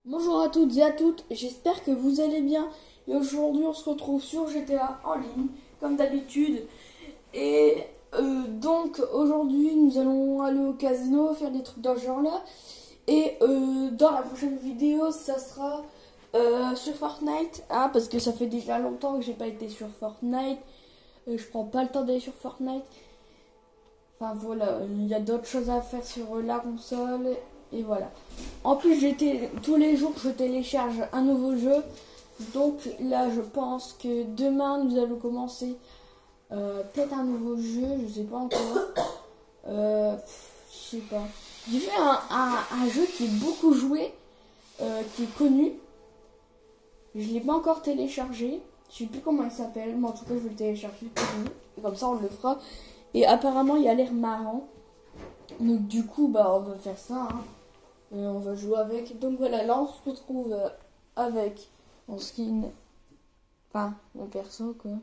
Bonjour à toutes et à toutes, j'espère que vous allez bien. Et aujourd'hui on se retrouve sur GTA en ligne, comme d'habitude. Et donc aujourd'hui nous allons aller au casino, faire des trucs dans ce genre là. Et dans la prochaine vidéo ça sera sur Fortnite. Ah, parce que ça fait déjà longtemps que j'ai pas été sur Fortnite. Je prends pas le temps d'aller sur Fortnite. Enfin voilà, il y a d'autres choses à faire sur la console. Et voilà. En plus, tous les jours, je télécharge un nouveau jeu. Donc là, je pense que demain, nous allons commencer peut-être un nouveau jeu. Je sais pas encore. Je sais pas. J'ai fait un jeu qui est beaucoup joué, qui est connu. Je l'ai pas encore téléchargé. Je sais plus comment il s'appelle, mais en tout cas, je vais le télécharger pour vous. Et comme ça, on le fera. Et apparemment, il a l'air marrant. Donc du coup, bah, on va faire ça. Hein. On va jouer avec. Donc voilà, là on se retrouve avec mon skin. Enfin, mon perso quoi.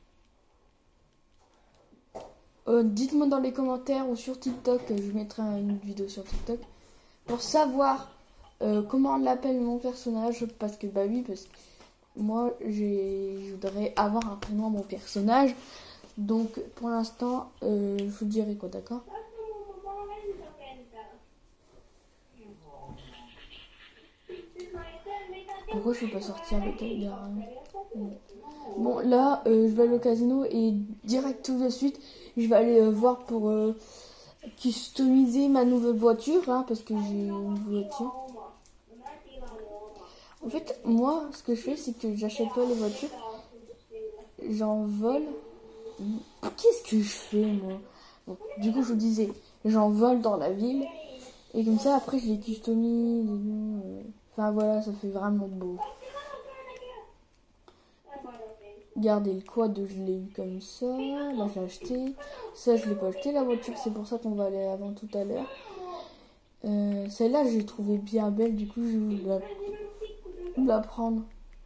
Dites-moi dans les commentaires ou sur TikTok, je mettrai une vidéo sur TikTok pour savoir comment on l'appelle mon personnage. Parce que bah oui, parce que moi je voudrais avoir un prénom à mon personnage. Donc pour l'instant, je vous dirai quoi, d'accord? Pourquoi je peux pas sortir le Tiger? Bon, là, je vais aller au casino et direct tout de suite, je vais aller voir pour customiser ma nouvelle voiture, hein, parce que j'ai une voiture. En fait, moi, ce que je fais, c'est que j'achète pas les voitures, j'en vole. Qu'est-ce que je fais, moi? Bon, du coup, je vous disais, j'en vole dans la ville, et comme ça, après, je les customise. Enfin, voilà, ça fait vraiment beau. Regardez le quad, je l'ai eu comme ça. Là, je l'ai acheté. Ça, je l'ai pas acheté, la voiture. C'est pour ça qu'on va aller avant tout à l'heure. Celle-là, j'ai trouvé bien belle. Du coup, je vais la prendre.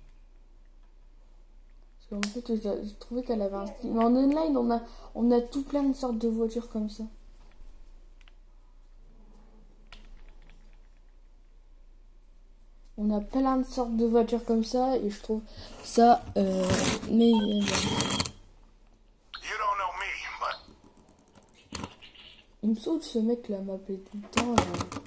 Parce qu'en fait, j'ai trouvé qu'elle avait un style. Mais en online, on a tout plein de sortes de voitures comme ça. On a plein de sortes de voitures comme ça. Et je trouve ça... mais... Il me saoule ce mec là m'appelait tout le temps.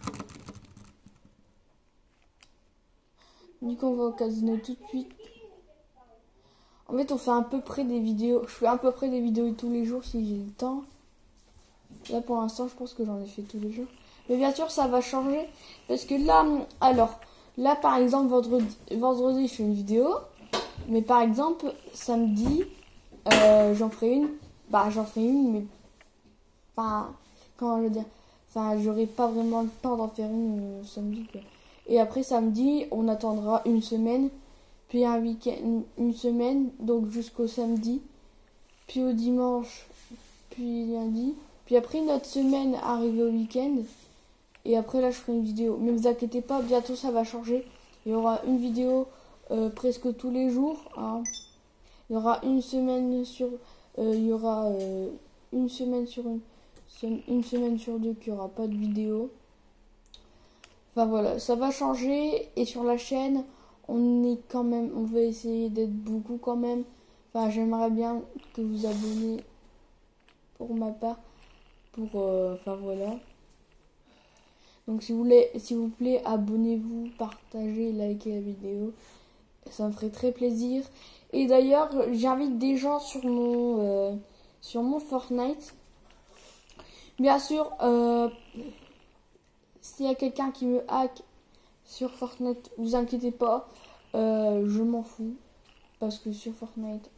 Du coup on va au casino tout de suite. En fait on fait à peu près des vidéos. Je fais à peu près des vidéos tous les jours si j'ai le temps. Là pour l'instant je pense que j'en ai fait tous les jours. Mais bien sûr ça va changer. Parce que là, alors, là par exemple vendredi je fais une vidéo. Mais par exemple samedi j'en ferai une. Bah j'en ferai une mais pas... Comment je veux dire? Enfin, j'aurai pas vraiment le temps d'en faire une samedi, quoi. Et après, samedi, on attendra une semaine, puis un week-end, une semaine, donc jusqu'au samedi, puis au dimanche, puis lundi, puis après notre semaine arrivée au week-end, et après là, je ferai une vidéo. Mais ne vous inquiétez pas, bientôt ça va changer. Il y aura une vidéo presque tous les jours. Hein. Il y aura une semaine sur... il y aura une semaine sur une semaine sur deux qu'il n'y aura pas de vidéo. Enfin voilà, ça va changer. Et sur la chaîne, on va essayer d'être beaucoup quand même. Enfin, j'aimerais bien que vous abonnez pour ma part. Enfin voilà. Donc s'il vous plaît, abonnez-vous, partagez, likez la vidéo. Ça me ferait très plaisir. Et d'ailleurs, j'invite des gens sur mon Fortnite. Bien sûr, s'il y a quelqu'un qui me hack sur Fortnite, vous inquiétez pas, je m'en fous. Parce que sur Fortnite,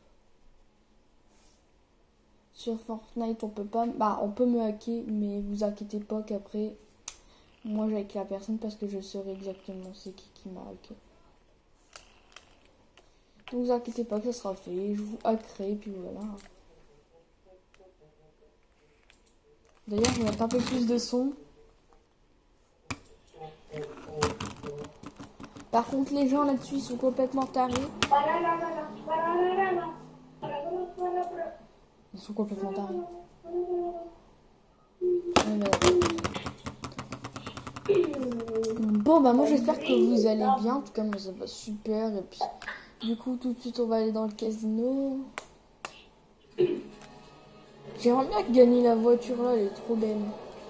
on peut pas... Bah, on peut me hacker, mais vous inquiétez pas qu'après, moi j'ai hacké la personne parce que je saurai exactement c'est qui m'a hacké. Donc vous inquiétez pas que ça sera fait, je vous hackerai, puis voilà. D'ailleurs, je vais mettre un peu plus de son. Par contre, les gens là-dessus, ils sont complètement tarés. Ils sont complètement tarés. Bon. Bon, bah moi j'espère que vous allez bien. En tout cas, moi ça va super. Et puis, du coup, tout de suite, on va aller dans le casino. J'aimerais bien gagner la voiture là, elle est trop belle.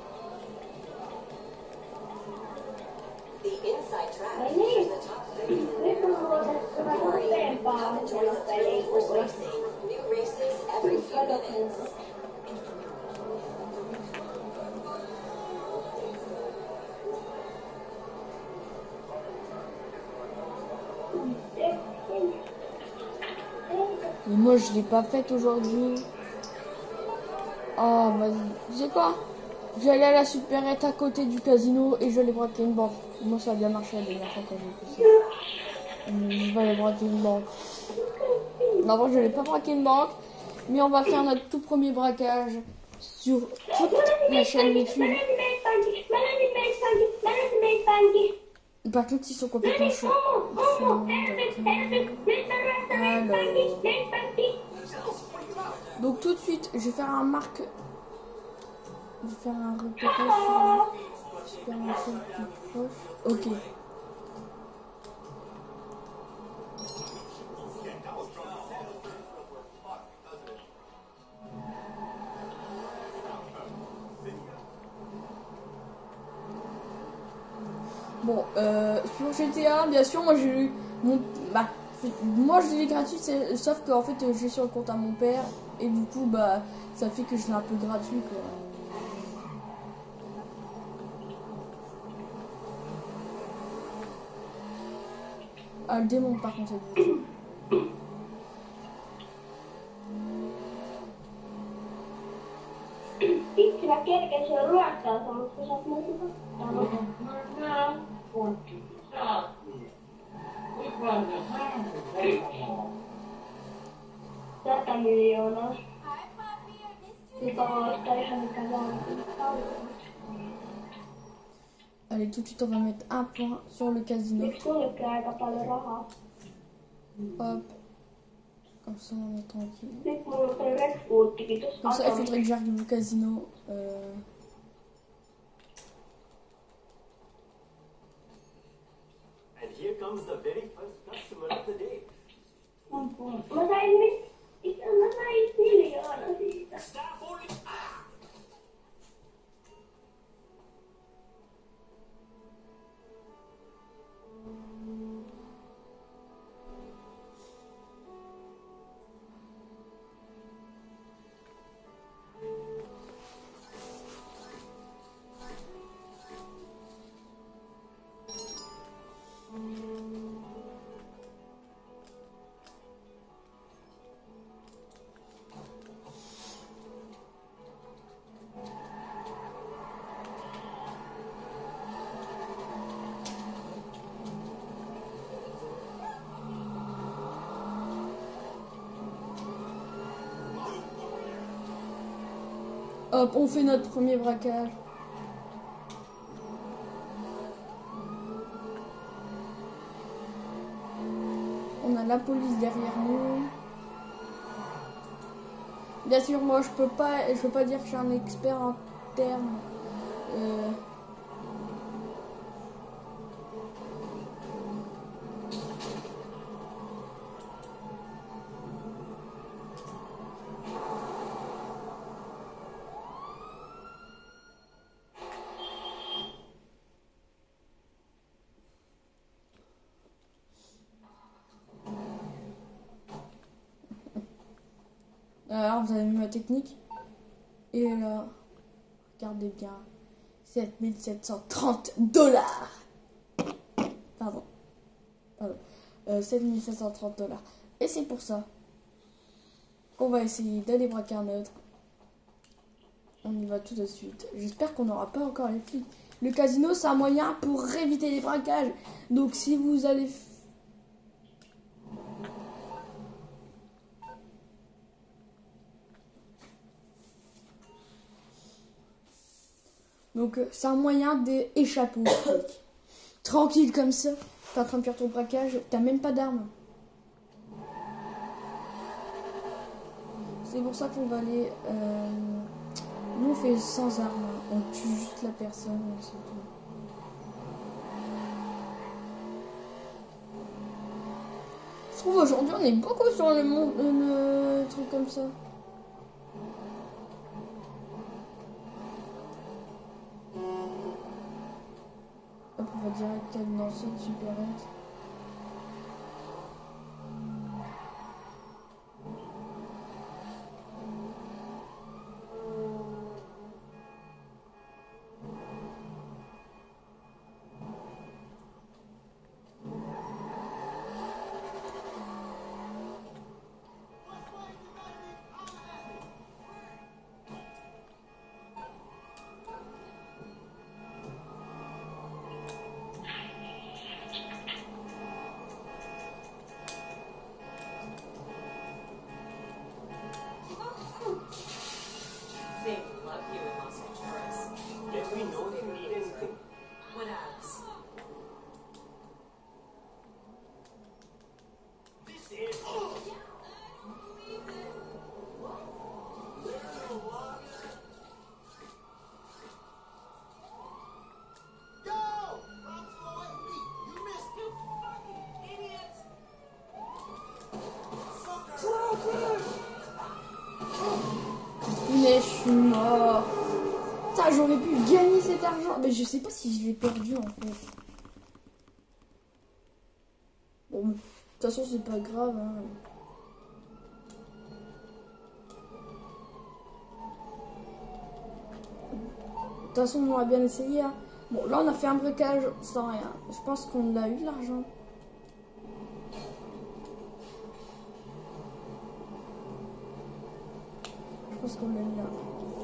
Mais moi je l'ai pas faite aujourd'hui. Oh vas-y. Tu sais quoi? J'allais à la supérette à côté du casino et je vais braquer une banque. Moi ça a bien marché la dernière fois quand j'ai fait ça. Je vais aller braquer une banque. Non, je vais pas braquer une banque. Mais on va faire notre tout premier braquage sur toute la chaîne YouTube. Par contre, ils sont complètement chauds. Alors. Donc tout de suite, je vais faire un marque. Je vais faire un repérage sur supermarché le plus proche. Ok. Bon, sur GTA, bien sûr, moi j'ai eu mon. Bah, moi je l'ai gratuit, sauf qu'en fait j'ai sur le compte à mon père, et du coup, bah, ça fait que je l'ai un peu gratuit quoi. Ah, le démon par contre, c'est bon. Sillä kerkeisi ruokkaa, mutta sä oot muuta Sata miljoonaa. Joka ostaa ihan mikä vaan. Allez, tout de suite, on va mettre un point sur le casino. Nyt kulkee aika paljon rahaa. Hop. Comme ça, on est tranquille. Nyt mulla on toi Red Bulltikin tossa. Comme ça, il faudrait que j'arrive au casino. And here comes the very first customer of the day. Mä sain miljoona siitä. Stop only. Hop, on fait notre premier braquage. On a la police derrière nous. Bien sûr, moi je peux pas dire que je suis un expert en termes. Alors, vous avez vu ma technique. Et là, regardez bien. 7730 $. Pardon. 7730 $. Et c'est pour ça qu'on va essayer d'aller braquer un autre. On y va tout de suite. J'espère qu'on n'aura pas encore les flics. Le casino, c'est un moyen pour éviter les braquages. Donc si vous allez... Donc c'est un moyen d'échapper aux flics. Tranquille comme ça. T'es en train de faire ton braquage. T'as même pas d'armes. C'est pour ça qu'on va aller... Nous on fait sans armes. On tue juste la personne. C'est tout. trouve aujourd'hui on est beaucoup sur le monde, le truc comme ça. Hop, on va direct dans cette supérette. They love you in Los Angeles. Yet we know they need anything. What else? This is. Mais je suis mort. Putain, j'aurais pu gagner cet argent. Mais je sais pas si je l'ai perdu en fait. Bon, de toute façon, c'est pas grave. Hein. De toute façon, on a bien essayé. Hein. Bon, là, on a fait un bricolage sans rien. Je pense qu'on a eu l'argent. Je pense qu'on l'a eu là.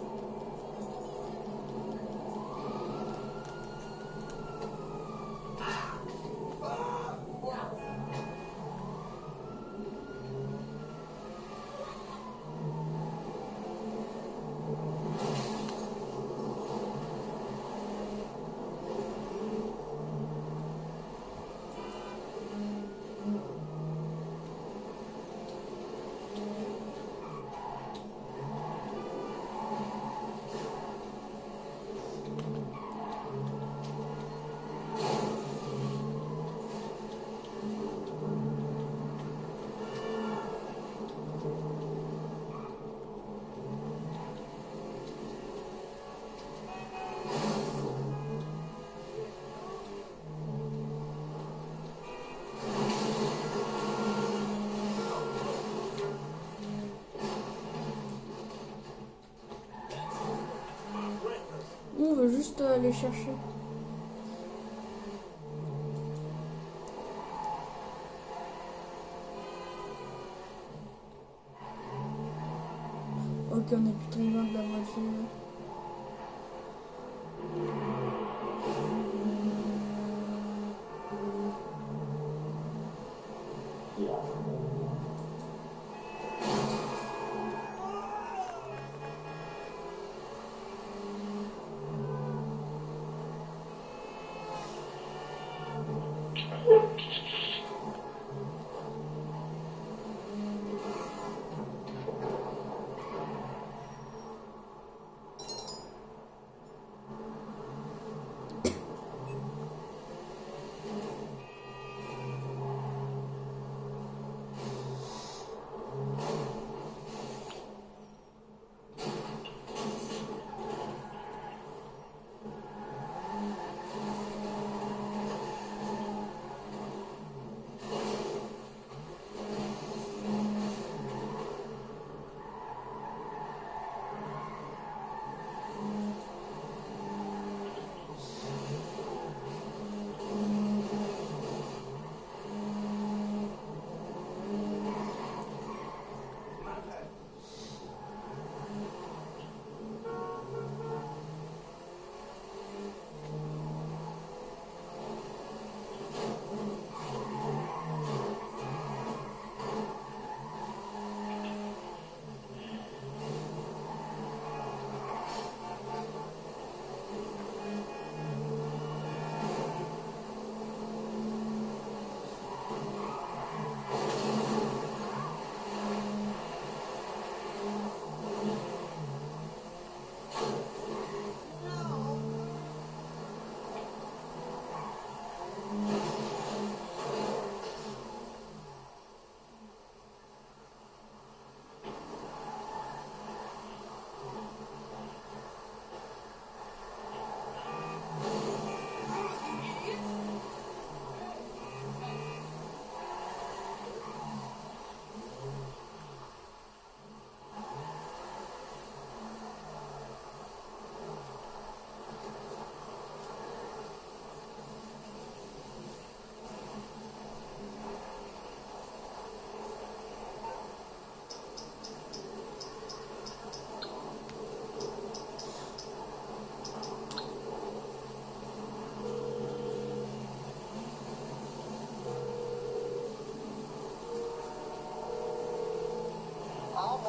On veut juste aller chercher. Ok, on est plutôt loin de la voiture.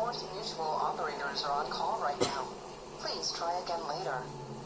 Morse Mutual operators are on call right now. Please try again later.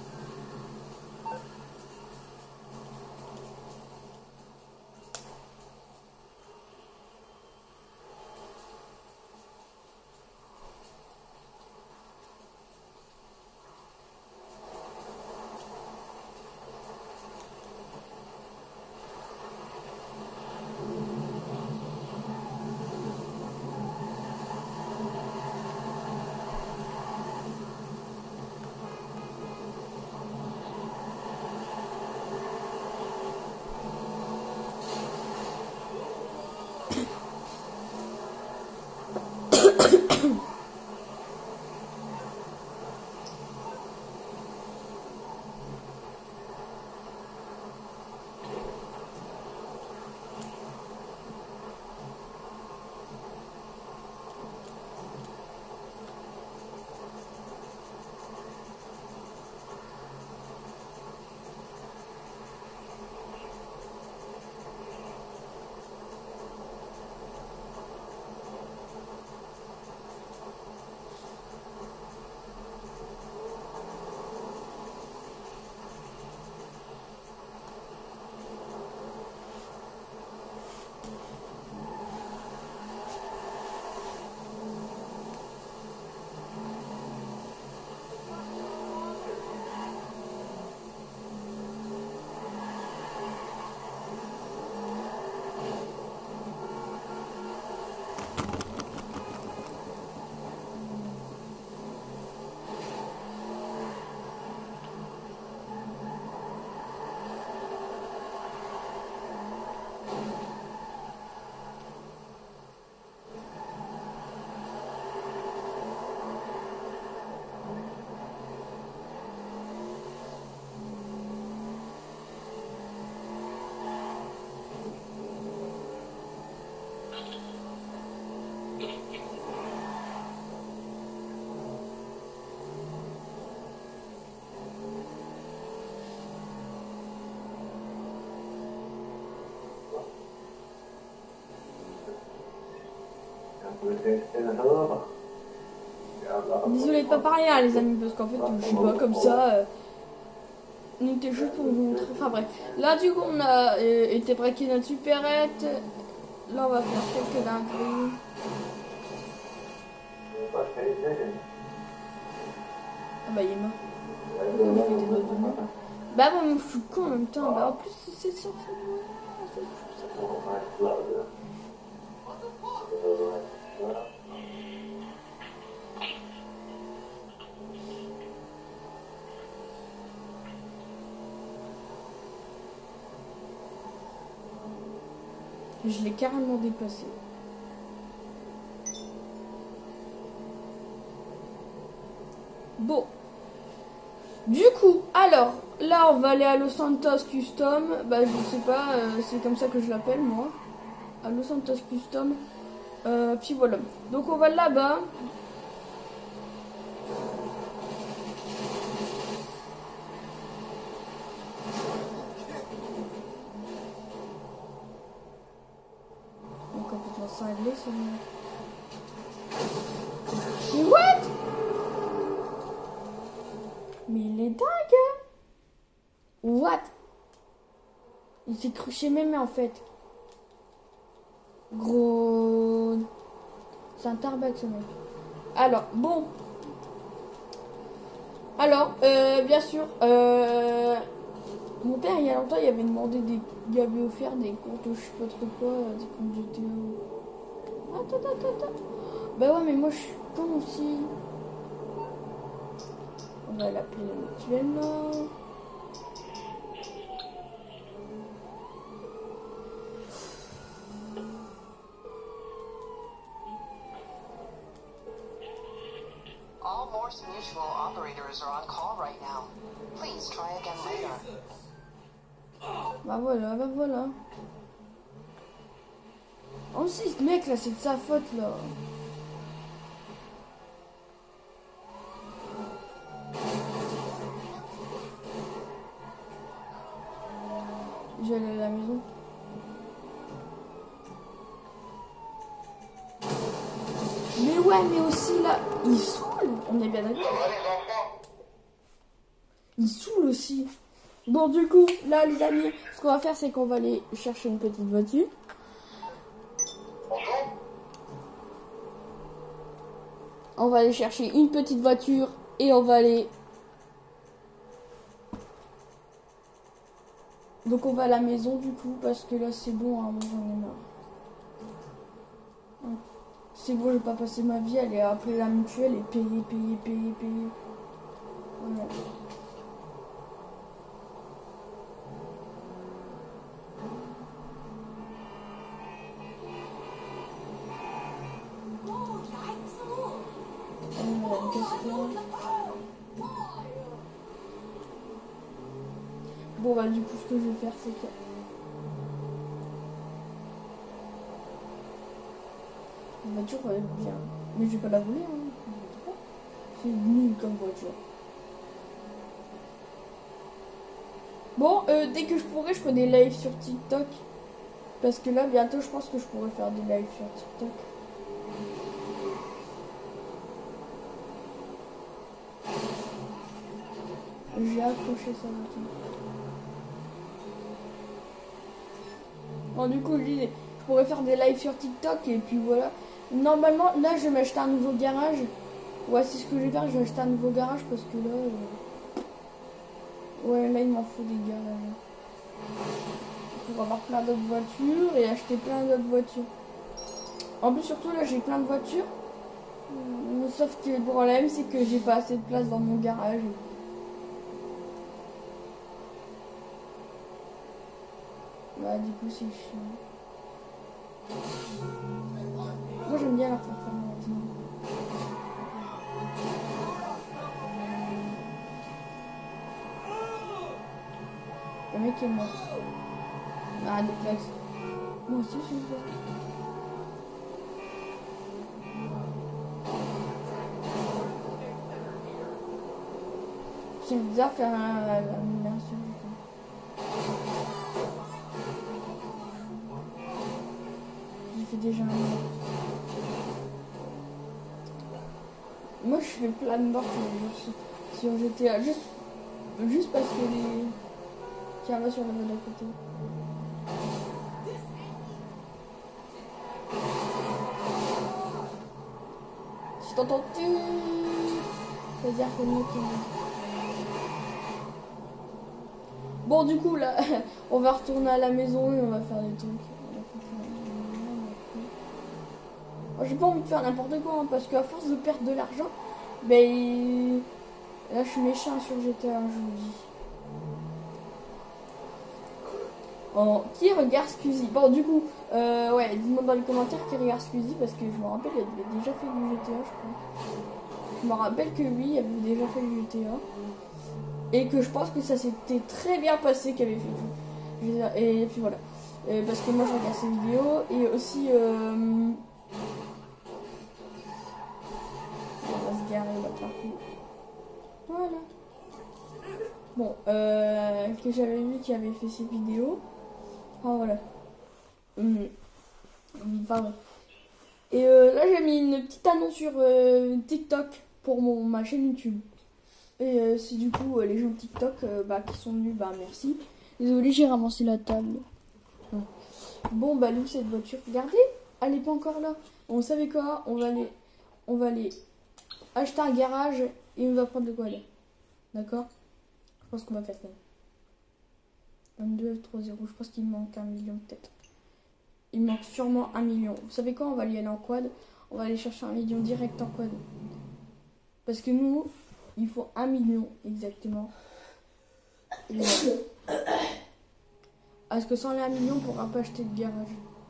Désolé de pas parler hein, les amis, parce qu'en fait je suis pas comme ça. Donc c'était juste pour vous montrer. Enfin bref. Là du coup on a été braqué notre supérette. Là on va faire quelques dingueries. Ah bah il est mort. Il fait des doigts de mort. Bah moi je suis con en même temps. Bah en plus c'est ça. Je l'ai carrément dépassé. Bon. Du coup, alors, là on va aller à Los Santos Custom. Bah je sais pas, c'est comme ça que je l'appelle moi. À Los Santos Custom. Puis voilà. Donc on va là-bas. Complètement cinglé ce mec. Mais what? Mais il est dingue hein. What? Il s'est cru chez mémé en fait. Gros. C'est un tarbac ce mec. Alors, bon. Alors, bien sûr, mon père il y a longtemps il avait demandé des. Il avait offert des comptes, je sais pas trop quoi, des comptes GTO. Attends. Bah ouais mais moi je suis con aussi. On va l'appeler mutuellement. All Morse Mutual operators are on call right now. Please try again later. Bah voilà. Oh si ce mec là c'est de sa faute là. Je vais aller à la maison. Mais ouais Ouais, mais aussi là, il saoule. On est bien d'accord. Il saoule aussi. Bon, du coup, là, les amis, ce qu'on va faire, c'est qu'on va aller chercher une petite voiture. On va aller chercher une petite voiture et on va aller... Donc on va à la maison du coup parce que là c'est bon, hein, moi j'en ai marre. C'est bon, je vais pas passer ma vie à aller appeler la mutuelle et payer. Voilà. Bon bah du coup ce que je vais faire c'est que la voiture va être bien. Mais je vais pas la voler hein. C'est nul comme voiture. Bon dès que je pourrai je ferai des lives sur TikTok. Parce que là bientôt je pense que je pourrai faire des lives sur TikTok. J'ai accroché ça maintenant. Bon, du coup, je disais, je pourrais faire des lives sur TikTok et puis voilà. Normalement, là, je vais m'acheter un nouveau garage. Ouais, c'est ce que je vais faire. Je vais acheter un nouveau garage parce que là. Ouais, là, il m'en faut des garages. Pour avoir plein d'autres voitures et acheter plein d'autres voitures. En plus, surtout, là, j'ai plein de voitures. Sauf que le problème, c'est que j'ai pas assez de place dans mon garage. Bah du coup c'est chiant. Moi j'aime bien leur faire faire maintenant. Le mec est mort. Ah des places. Moi aussi je suis mort. C'est bizarre faire une insulte. Déjà moi je fais plein de morts sur GTA juste parce que les tiens là sur la voie d'à côté. Si t'entends tu ça veut dire que le mec est mort. Bon du coup là on va retourner à la maison et on va faire des trucs. J'ai pas envie de faire n'importe quoi hein, parce qu'à force de perdre de l'argent, ben là je suis méchant sur GTA, je vous dis. Oh, qui regarde Squeezie? Bon du coup, ouais, dis-moi dans les commentaires qui regarde Squeezie parce que je me rappelle il avait déjà fait du GTA je crois. Je me rappelle que oui, il avait déjà fait du GTA. Et que je pense que ça s'était très bien passé qu'il avait fait du GTA. Et puis voilà. Parce que moi je regarde ses vidéos et aussi... Voilà. Bon, que j'avais vu qui avait fait ces vidéos. Ah voilà. Pardon. Et là j'ai mis une petite annonce sur TikTok pour ma chaîne YouTube. Et si du coup les gens de TikTok qui sont venus, merci. Désolé, j'ai ramassé la table. Ouais. Bon bah nous cette voiture, regardez, elle est pas encore là. On savait quoi, on va aller acheter un garage et on va prendre de quoi aller. D'accord? Je pense qu'on va faire ça. 22 F30, je pense qu'il me manque 1 million peut-être. Il me manque sûrement 1 million. Vous savez quoi? On va aller en quad. On va aller chercher 1 million direct en quad. Parce que nous, il faut 1 million exactement. Est-ce que sans les 1 million, on pourra pas acheter de garage?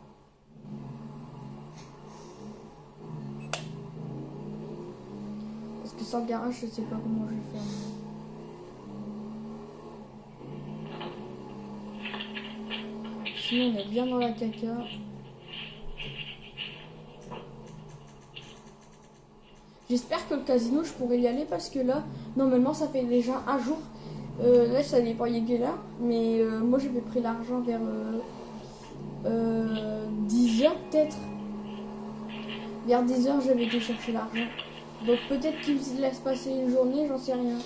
Parce que sans garage, je sais pas comment je vais faire. Sinon, on est bien dans la caca. J'espère que le casino, je pourrai y aller parce que là, normalement, ça fait déjà un jour. Là, ça dépend il est là. Mais moi, j'avais pris l'argent vers 10h peut-être. Vers 10 heures, j'avais été chercher l'argent. Donc peut-être qu'il se laisse passer une journée, j'en sais rien.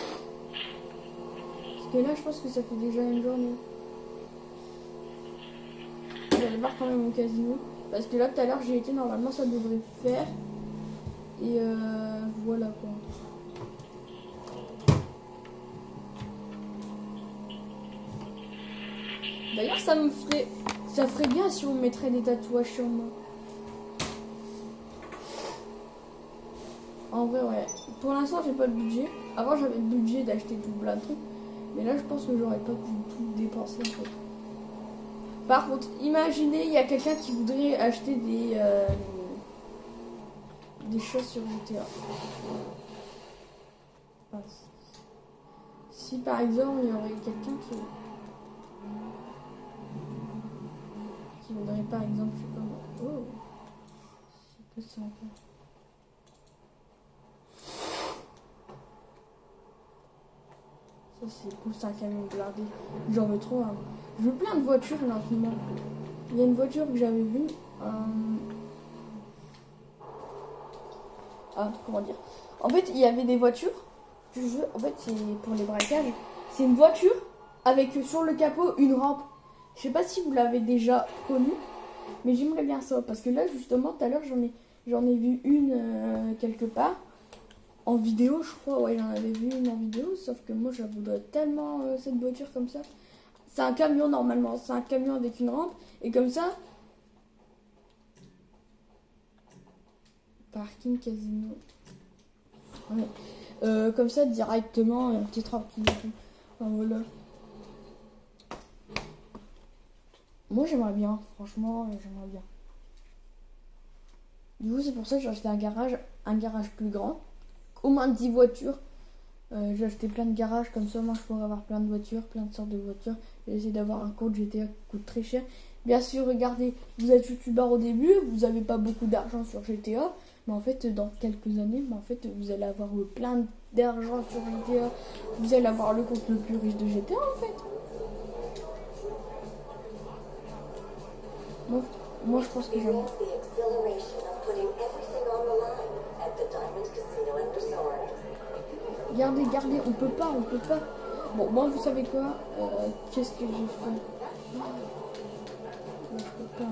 Parce que là, je pense que ça fait déjà une journée. Je vais aller voir quand même mon casino. Parce que là, tout à l'heure, j'y étais. Normalement, ça devrait faire. Et voilà quoi. D'ailleurs, ça ferait bien si on mettrait des tatouages sur moi. En vrai, ouais. Pour l'instant, j'ai pas de budget. Avant, j'avais le budget d'acheter tout plein de trucs. Mais là, je pense que j'aurais pas pu tout dépenser en fait. Par contre, imaginez, il y a quelqu'un qui voudrait acheter des choses sur GTA. Enfin, si par exemple, il y aurait quelqu'un qui voudrait par exemple, je sais pas moi. Oh, c'est pas ça encore. Ça c'est cool, c'est un camion blindé. J'en veux trop un. Je veux plein de voitures là en ce moment. Il y a une voiture que j'avais vue. Ah, comment dire. En fait, il y avait des voitures du jeu. En fait, c'est pour les braquages. C'est une voiture avec sur le capot une rampe. Je sais pas si vous l'avez déjà connue, mais j'aimerais bien ça. Parce que là, justement, tout à l'heure, j'en ai vu une quelque part. En vidéo, je crois, ouais, j'en avais vu une en vidéo, sauf que moi, je la voudrais tellement, cette voiture comme ça. C'est un camion, normalement, c'est un camion avec une rampe, et comme ça... Parking casino. Ouais. Comme ça, directement, un petit tranquille et tout. Enfin, voilà. Moi, j'aimerais bien, franchement, j'aimerais bien. Du coup, c'est pour ça que j'ai acheté un garage plus grand. Au moins 10 voitures. J'ai acheté plein de garages comme ça. Moi, je pourrais avoir plein de voitures, plein de sortes de voitures. J'ai essayé d'avoir un compte GTA qui coûte très cher. Bien sûr, regardez, vous êtes youtubeur au début, vous n'avez pas beaucoup d'argent sur GTA. Mais en fait, dans quelques années, vous allez avoir plein d'argent sur GTA. Vous allez avoir le compte le plus riche de GTA en fait. Moi je pense que j'aime. Regardez, on peut pas. Bon, moi, vous savez quoi, qu'est-ce que j'ai fait? Je peux pas.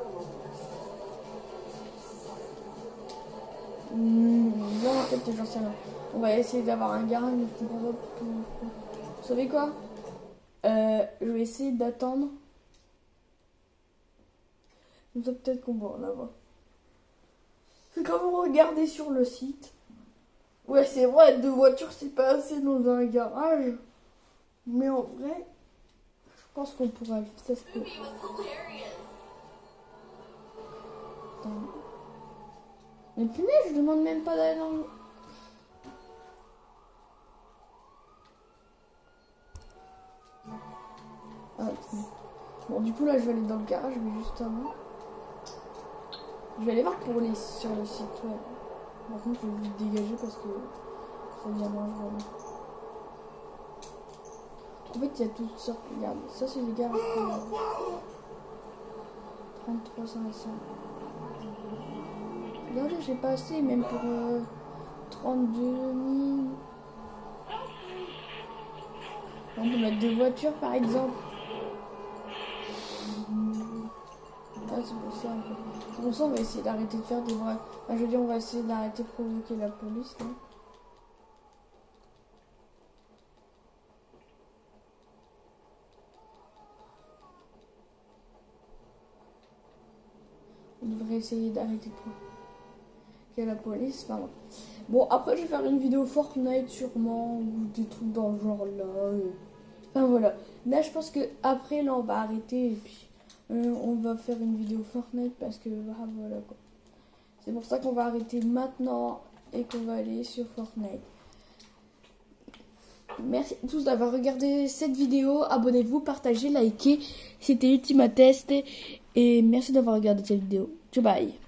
Non, en fait, j'en sais rien. On va essayer d'avoir un garage, mais je comprends pas pourquoi. Vous savez quoi? Je vais essayer d'attendre. Comme ça, peut-être qu'on va en avoir. C'est quand vous regardez sur le site. Ouais, c'est vrai, 2 voitures, c'est pas assez dans un garage. Mais en vrai, je pense qu'on pourra. Ça se peut. Attends. Mais punaise, je demande même pas d'aller dans le... Ah, bon, du coup, là, je vais aller dans le garage, mais juste avant. Je vais aller voir pour les sur le site, ouais. Par contre, je vais vite dégager parce que ça devient dangereux. En fait, il y a toutes sortes. Regarde, ça, c'est les garages. 33 500. Regardez, j'ai pas assez, même pour 32 000. On peut mettre 2 voitures, par exemple. Ah, c'est pour ça, en fait. C'est pour ça on va essayer d'arrêter de faire des vrais... Enfin, je veux dire, on va essayer d'arrêter de provoquer la police, là. On devrait essayer d'arrêter de provoquer la police, enfin bon, après je vais faire une vidéo Fortnite sûrement, ou des trucs dans le genre là. Enfin voilà. Là je pense que après là on va arrêter et puis... on va faire une vidéo Fortnite parce que voilà quoi. C'est pour ça qu'on va arrêter maintenant et qu'on va aller sur Fortnite. Merci à tous d'avoir regardé cette vidéo. Abonnez-vous, partagez, likez. C'était Ultima Test et merci d'avoir regardé cette vidéo. Ciao, bye.